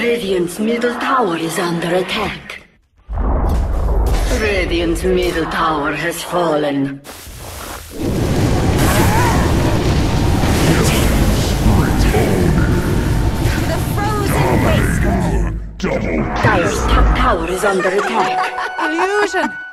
Radiant's middle tower is under attack. Radiant's middle tower has fallen. The frozen wasteland. Dire's top tower is under attack. Illusion.